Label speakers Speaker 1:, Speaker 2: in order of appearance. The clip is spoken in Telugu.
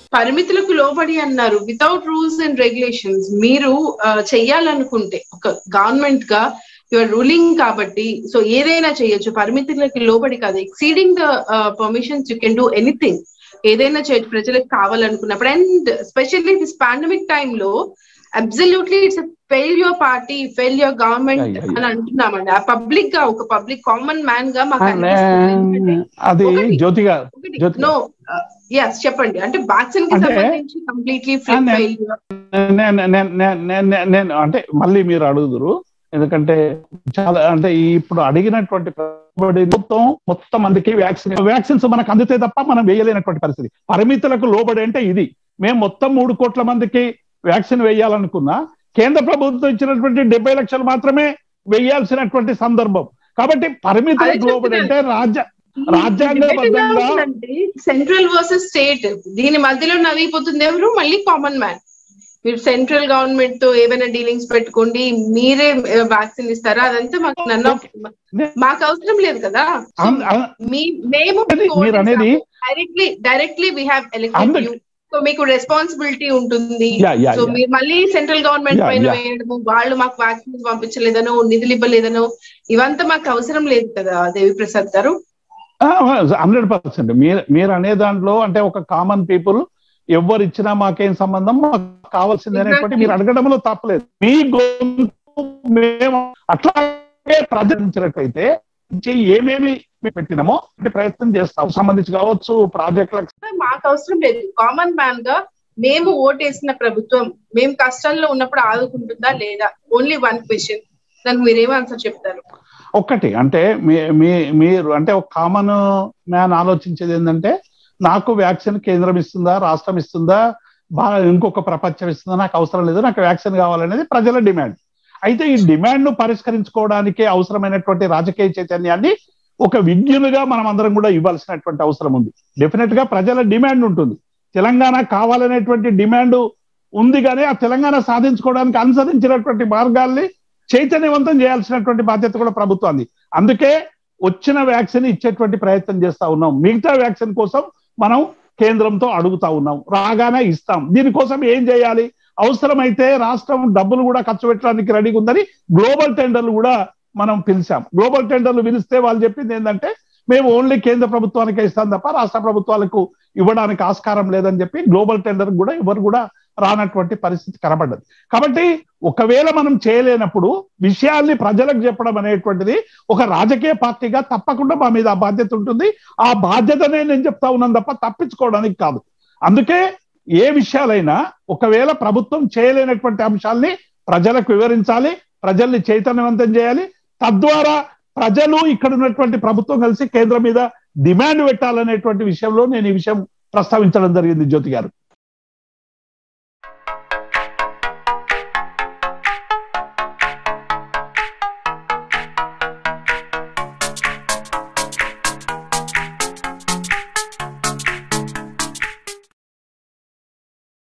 Speaker 1: పరిమితులకు లోబడి అన్నారు. వితౌట్ రూల్స్ అండ్ రెగ్యులేషన్స్ మీరు చెయ్యాలనుకుంటే ఒక గవర్నమెంట్ గా యువర్ రూలింగ్ కాబట్టి సో ఏదైనా చేయొచ్చు, పరిమితులకి లోబడి కాదు. Exceeding the permissions you can do anything. ఏదైనా చేయొచ్చు ప్రజలకు కావాలనుకున్నప్పుడు. And specially this pandemic time లో absolutely it's fail your party, fail your government అని అంటున్నామండి. ఆ పబ్లిక్ గా ఒక పబ్లిక్ కామన్ మ్యాన్ గా మాకు నో ఎస్ చెప్పండి. అంటే వ్యాక్సిన్ కి సంబంధించి కంప్లీట్లీ ఫెయిల్యూర్.
Speaker 2: నేను అంటే మళ్ళీ మీరు అడుగుదురు, ఎందుకంటే చాలా అంటే ఇప్పుడు అడిగినటువంటి మొత్తం మందికి వ్యాక్సిన్స్ మనకు అందితే తప్ప మనం వేయలేనటువంటి పరిస్థితి. పరిమితులకు లోబడి అంటే ఇది. మేము మొత్తం 3 కోట్ల మందికి వ్యాక్సిన్ వేయాలనుకున్నా కేంద్ర ప్రభుత్వం ఇచ్చినటువంటి 70 లక్షలు మాత్రమే వేయాల్సినటువంటి సందర్భం. కాబట్టి పరిమితులకు లోబడి అంటే రాజ్యాంగబద్ధంగా
Speaker 1: సెంట్రల్ వర్సెస్ స్టేట్, దీని మధ్యలో నలిగిపోతుంది ఎవరు? మళ్ళీ కామన్ మ్యాన్. మీరు సెంట్రల్ గవర్నమెంట్ తో ఏమైనా డీలింగ్స్ పెట్టుకోండి, మీరే వ్యాక్సిన్ ఇస్తారా? అదంతా మాకు అవసరం లేదు కదా. మేము directly we have elected you, so మీకు రెస్పాన్సిబిలిటీ ఉంటుంది. సో మీరు మళ్ళీ సెంట్రల్ గవర్నమెంట్ పైన వేయడము, వాళ్ళు మాకు వ్యాక్సిన్స్ పంపించలేదనో, నిధులు ఇవ్వలేదనో, ఇవంతా మాకు అవసరం లేదు కదా దేవి ప్రసాద్ గారు.
Speaker 2: 100%. మీరు అనే దాంట్లో అంటే ఒక కామన్ పీపుల్ ఎవరు ఇచ్చినా మాకేం సంబంధం, మాకు కావాల్సింది అనేటువంటి మీరు అడగడంలో తప్పలేదు. మీ గొంతు మేము అట్లాగే ప్రజలించినట్లయితే ఏమేమి పెట్టినామో అంటే ప్రయత్నం చేస్తాం, సంబంధించి కావచ్చు ప్రాజెక్టులకు.
Speaker 1: మాకు అవసరం లేదు. కామన్ మ్యాన్ గా మేము ఓటేసిన ప్రభుత్వం మేము కష్టంలో ఉన్నప్పుడు ఆదుకుంటుందా లేదా? Only one question. దానికి మీరేం ఆన్సర్ చెప్తారు?
Speaker 2: ఒక్కటి అంటే మీరు అంటే ఒక కామన్ మ్యాన్ ఆలోచించేది ఏంటంటే, నాకు వ్యాక్సిన్ కేంద్రం ఇస్తుందా, రాష్ట్రం ఇస్తుందా, ఇంకొక ప్రపంచం ఇస్తుందా, నాకు అవసరం లేదు, నాకు వ్యాక్సిన్ కావాలనేది ప్రజల డిమాండ్. అయితే ఈ డిమాండ్ ను పరిష్కరించుకోవడానికి అవసరమైనటువంటి రాజకీయ చైతన్యాన్ని ఒక విజ్ఞులుగా మనం అందరం కూడా ఇవ్వాల్సినటువంటి అవసరం ఉంది. డెఫినెట్ గా ప్రజల డిమాండ్ ఉంటుంది. తెలంగాణ కావాలనేటువంటి డిమాండ్ ఉంది, కానీ ఆ తెలంగాణ సాధించుకోవడానికి అనుసరించినటువంటి మార్గాల్ని చైతన్యవంతం చేయాల్సినటువంటి బాధ్యత కూడా ప్రభుత్వాన్ని. అందుకే వచ్చిన వ్యాక్సిన్ ఇచ్చేటువంటి ప్రయత్నం చేస్తా ఉన్నాం. మిగతా వ్యాక్సిన్ కోసం మనం కేంద్రంతో అడుగుతా ఉన్నాం, రాగానే ఇస్తాం. దీనికోసం ఏం చేయాలి? అవసరమైతే రాష్ట్రం డబ్బులు కూడా ఖర్చు పెట్టడానికి రెడీగా ఉందని గ్లోబల్ టెండర్లు కూడా మనం పిలిచాం. గ్లోబల్ టెండర్లు పిలిస్తే వాళ్ళు చెప్పింది ఏంటంటే, మేము ఓన్లీ కేంద్ర ప్రభుత్వానికే ఇస్తాం తప్ప రాష్ట్ర ప్రభుత్వాలకు ఇవ్వడానికి ఆస్కారం లేదని చెప్పి గ్లోబల్ టెండర్ కూడా ఎవరు కూడా రానటువంటి పరిస్థితి కనబడ్డది. కాబట్టి ఒకవేళ మనం చేయలేనప్పుడు విషయాల్ని ప్రజలకు చెప్పడం అనేటువంటిది ఒక రాజకీయ పార్టీగా తప్పకుండా మా మీద ఆ బాధ్యత ఉంటుంది. ఆ బాధ్యతనే నేను చెప్తా ఉన్నాను తప్ప తప్పించుకోవడానికి కాదు. అందుకే ఏ విషయాలైనా ఒకవేళ ప్రభుత్వం చేయలేనటువంటి అంశాల్ని ప్రజలకు వివరించాలి, ప్రజల్ని చైతన్యవంతం చేయాలి. తద్వారా ప్రజలు ఇక్కడ ఉన్నటువంటి ప్రభుత్వం కలిసి కేంద్రం మీద డిమాండ్ పెట్టాలనేటువంటి విషయంలో నేను ఈ విషయం ప్రస్తావించడం జరిగింది జ్యోతి గారు.